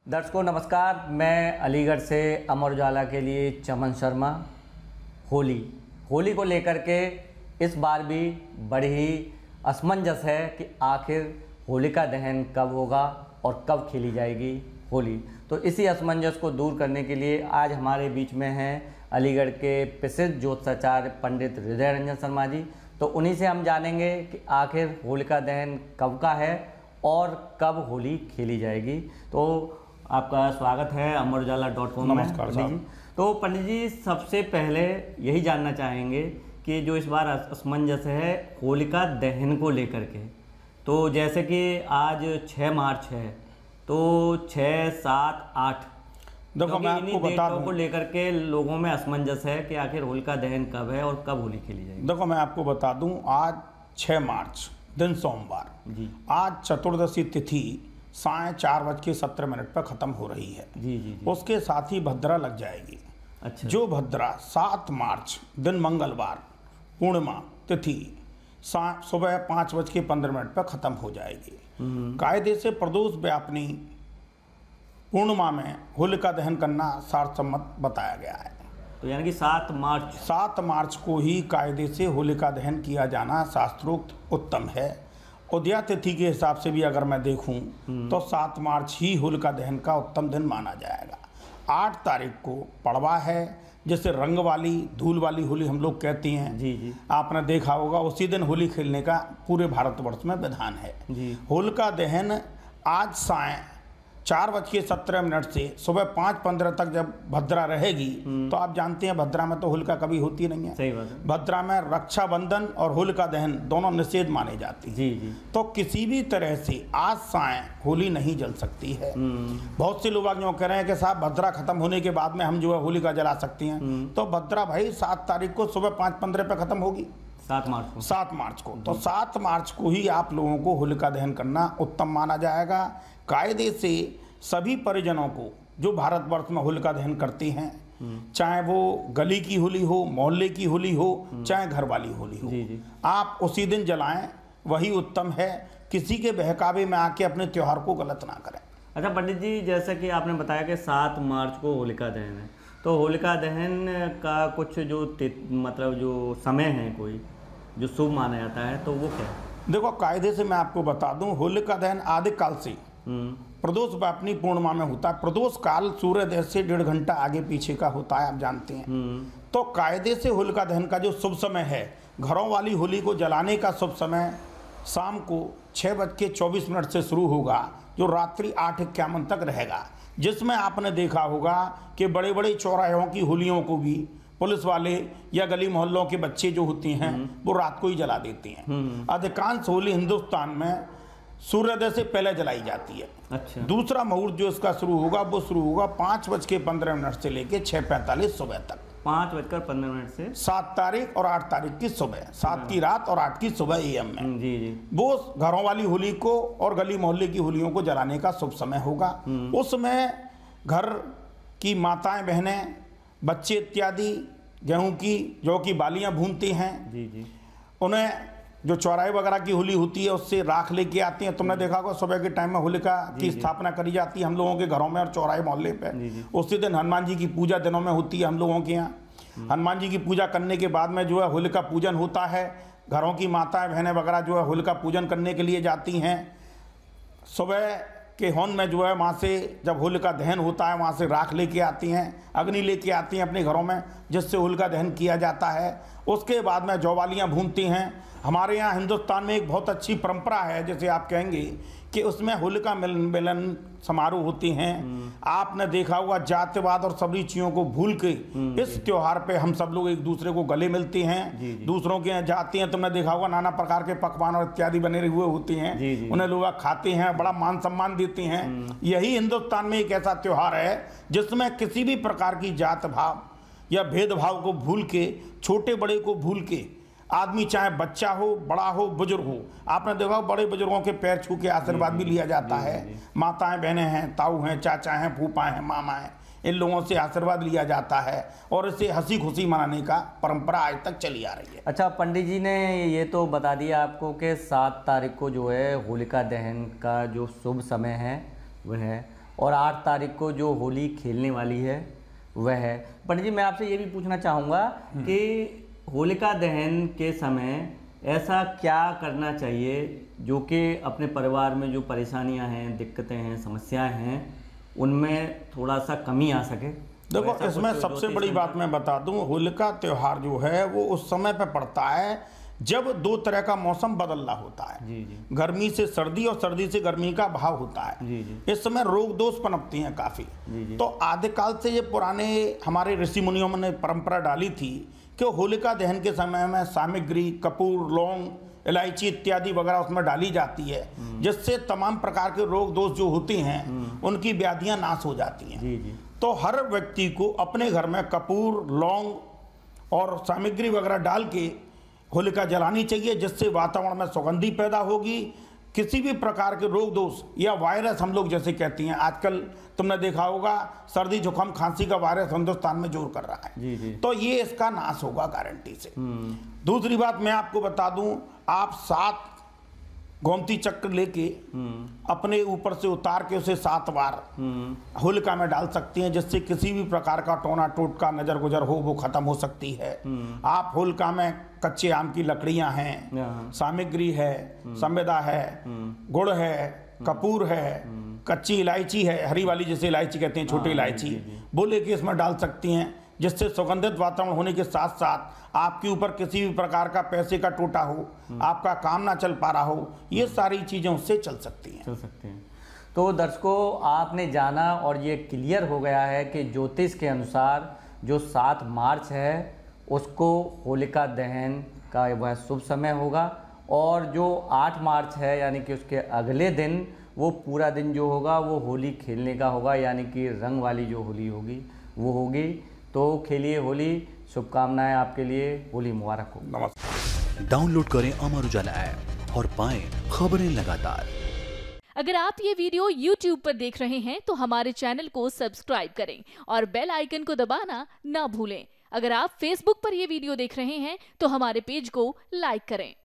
दर्शकों नमस्कार, मैं अलीगढ़ से अमर उजाला के लिए चमन शर्मा। होली को लेकर के इस बार भी बड़ी ही असमंजस है कि आखिर होलिका दहन कब होगा और कब खेली जाएगी होली। तो इसी असमंजस को दूर करने के लिए आज हमारे बीच में हैं अलीगढ़ के प्रसिद्ध ज्योतिषाचार्य पंडित हृदय रंजन शर्मा जी। तो उन्हीं से हम जानेंगे कि आखिर होलिका दहन कब का है और कब होली खेली जाएगी। तो आपका स्वागत है अमरउजाला.com में। नमस्कार साहब। तो पंडित जी, सबसे पहले यही जानना चाहेंगे कि जो इस बार असमंजस है होलिका दहन को लेकर के, तो जैसे कि आज 6 मार्च है, तो 6, 7, 8 देखो मैं आपको बता दूं, को लेकर के लोगों में असमंजस है कि आखिर होलिका दहन कब है और कब होली खेली जाएगी। देखो मैं आपको बता दूं, आज 6 मार्च दिन सोमवार जी, आज चतुर्दशी तिथि साय 4:17 पर खत्म हो रही है। जी जी जी। उसके साथ ही भद्रा लग जाएगी। अच्छा। जो भद्रा 7 मार्च दिन मंगलवार पूर्णिमा तिथि सुबह 5:15 पर खत्म हो जाएगी। कायदे से प्रदोष व्यापनी पूर्णिमा में होलिका दहन करना शास्त्रसम्मत बताया गया है। तो यानी कि 7 मार्च को ही कायदे से होलिका दहन किया जाना शास्त्रोक्त उत्तम है। उदया तिथि के हिसाब से भी अगर मैं देखूं तो 7 मार्च ही होलिका दहन का उत्तम दिन माना जाएगा। 8 तारीख को पड़वा है, जैसे रंग वाली धूल वाली होली हम लोग कहते हैं। जी जी। आपने देखा होगा, उसी दिन होली खेलने का पूरे भारतवर्ष में विधान है। जी। होलिका दहन आज साय 4:17 से सुबह 5:15 तक जब भद्रा रहेगी, तो आप जानते हैं भद्रा में तो होलिका कभी होती नहीं है। सही बात है। भद्रा में रक्षाबंधन और होलिका दहन दोनों निषेध माने जाती हैं। जी जी। तो किसी भी तरह से आज साय होली नहीं जल सकती है। बहुत से लोग जो कह रहे हैं कि साहब भद्रा खत्म होने के बाद में हम जो है होलिका जला सकते हैं, तो भद्रा भाई 7 तारीख को सुबह 5:15 पे खत्म होगी। 7 मार्च को। 7 मार्च को। तो 7 मार्च को ही आप लोगों को होलिका दहन करना उत्तम माना जाएगा। कायदे से सभी परिजनों को जो भारतवर्ष में होलिका दहन करते हैं, चाहे वो गली की होली हो, मोहल्ले की होली हो, चाहे घर वाली होली हो, जी जी। आप उसी दिन जलाएं, वही उत्तम है। किसी के बहकावे में आके अपने त्योहार को गलत ना करें। अच्छा पंडित जी, जैसा कि आपने बताया कि 7 मार्च को होलिका दहन है, तो होलिका दहन का कुछ जो मतलब जो समय है कोई जो शुभ माना जाता है, तो वो क्या है? देखो कायदे से मैं आपको बता दूं, होलिका दहन आदि काल से प्रदोष व्यापनी पूर्णिमा में होता है। प्रदोष काल सूर्योदय से 1.5 घंटा आगे पीछे का होता है, आप जानते हैं। तो कायदे से होलिका दहन का जो शुभ समय है, घरों वाली होली को जलाने का शुभ समय शाम को 6:24 से शुरू होगा, जो रात्रि 8:51 तक रहेगा। जिसमें आपने देखा होगा कि बड़े बड़े चौराहों की होलियों को भी पुलिस वाले या गली मोहल्लों के बच्चे जो होते हैं वो रात को ही जला देते हैं। अधिकांश होली हिंदुस्तान में सूर्योदय से पहले जलाई जाती है। अच्छा। दूसरा मुहूर्त जो इसका शुरू होगा वो शुरू होगा 5:15 से लेके 6:45 सुबह तक। 5:15 से 7 तारीख और 8 तारीख की सुबह, 7 की रात और 8 की सुबह AM में। जी जी। वो घरों वाली होली को और गली मोहल्ले की होलियों को जलाने का शुभ समय होगा। उसमें घर की माताएं बहनें बच्चे इत्यादि गेहूं की जौ की बालियां भूनती हैं। जी जी। उन्हें जो चौराहे वगैरह की होली होती है उससे राख लेके आती हैं। तुमने देखा होगा सुबह के टाइम में होलिका की स्थापना करी जाती है हम लोगों के घरों में और चौराहे मोहल्ले पे। उसी दिन हनुमान जी की पूजा दिनों में होती है हम लोगों के यहाँ। हनुमान जी की पूजा करने के बाद में जो है होलिका पूजन होता है। घरों की माताएं बहनें वगैरह जो है होलिका पूजन करने के लिए जाती हैं। सुबह के हवन में जो है वहाँ से जब होलिका दहन होता है वहाँ से राख लेके आती हैं, अग्नि लेके आती हैं अपने घरों में, जिससे होलिका दहन किया जाता है। उसके बाद में जौवालियाँ भूनती हैं। हमारे यहाँ हिंदुस्तान में एक बहुत अच्छी परंपरा है, जैसे आप कहेंगे कि उसमें होलिका मिलन समारोह होते हैं। आपने देखा होगा जातिवाद और सभी चीज़ों को भूल के इस त्योहार पे हम सब लोग एक दूसरे को गले मिलते हैं, दूसरों के यहाँ जाते हैं। तुमने देखा होगा नाना प्रकार के पकवान और इत्यादि बने हुए होते हैं, उन्हें लोग खाते हैं, बड़ा मान सम्मान देते हैं। यही हिंदुस्तान में एक ऐसा त्योहार है जिसमें किसी भी प्रकार की जात भाव या भेदभाव को भूल के, छोटे बड़े को भूल के, आदमी चाहे बच्चा हो, बड़ा हो, बुजुर्ग हो, आपने देखा बड़े बुजुर्गों के पैर छू के आशीर्वाद भी लिया जाता है। माताएं बहनें हैं, ताऊ हैं, चाचा हैं, फूफा हैं, मामा हैं, इन लोगों से आशीर्वाद लिया जाता है और इसे हंसी खुशी मनाने का परंपरा आज तक चली आ रही है। अच्छा पंडित जी ने ये तो बता दिया आपको कि 7 तारीख को जो है होलिका दहन का जो शुभ समय है वह है, और 8 तारीख को जो होली खेलने वाली है वह है। पंडित जी, मैं आपसे ये भी पूछना चाहूँगा कि होलिका दहन के समय ऐसा क्या करना चाहिए जो कि अपने परिवार में जो परेशानियां हैं, दिक्कतें हैं, समस्याएं हैं, उनमें थोड़ा सा कमी आ सके? देखो, इसमें सबसे बड़ी बात मैं बता दूं, होलिका त्यौहार जो है वो उस समय पे पड़ता है जब 2 तरह का मौसम बदल रहा होता है। जी जी। गर्मी से सर्दी और सर्दी से गर्मी का भाव होता है। जी जी। इस समय रोग दोष पनपती हैं काफ़ी। जी जी। तो आदिकाल से ये पुराने हमारे ऋषि मुनियों ने परंपरा डाली थी कि होलिका दहन के समय में सामग्री, कपूर, लौंग, इलायची इत्यादि वगैरह उसमें डाली जाती है, जिससे तमाम प्रकार के रोग दोष जो होते हैं उनकी व्याधियां नाश हो जाती हैं। जी जी। तो हर व्यक्ति को अपने घर में कपूर, लौंग और सामग्री वगैरह डाल के होलिका जलानी चाहिए, जिससे वातावरण में सुगंधी पैदा होगी। किसी भी प्रकार के रोग दोष या वायरस हम लोग जैसे कहते हैं, आजकल तुमने देखा होगा सर्दी जुकाम खांसी का वायरस हिंदुस्तान में जोर कर रहा है। जी जी। तो ये इसका नाश होगा गारंटी से। दूसरी बात मैं आपको बता दूं, आप 7 गोमती चक्र लेके अपने ऊपर से उतार के उसे 7 बार होलिका में डाल सकती हैं, जिससे किसी भी प्रकार का टोना टोटका नजर गुजर हो वो खत्म हो सकती है। आप होलिका में कच्चे आम की लकड़ियां हैं, सामग्री है, संविदा है, गुड़ है, कपूर है, कच्ची इलायची है, हरी वाली जिसे इलायची कहते हैं, छोटी इलायची, वो लेके इसमें डाल सकती हैं, जिससे सुगंधित वातावरण होने के साथ साथ आपके ऊपर किसी भी प्रकार का पैसे का टोटा हो, आपका काम ना चल पा रहा हो, ये सारी चीजें उससे चल सकती हैं। तो दर्शकों, आपने जाना और ये क्लियर हो गया है कि ज्योतिष के अनुसार जो 7 मार्च है उसको होलिका दहन का वह शुभ समय होगा, और जो 8 मार्च है यानी कि उसके अगले दिन वो पूरा दिन जो होगा वो होली खेलने का होगा, यानी कि रंग वाली जो होली होगी वो होगी। तो खेलिए होली, शुभकामनाएं आपके लिए, होली मुबारक हो। नमस्कार। डाउनलोड करें अमर उजाला ऐप और पाएं खबरें लगातार। अगर आप ये वीडियो YouTube पर देख रहे हैं तो हमारे चैनल को सब्सक्राइब करें और बेल आइकन को दबाना ना भूलें। अगर आप Facebook पर ये वीडियो देख रहे हैं तो हमारे पेज को लाइक करें।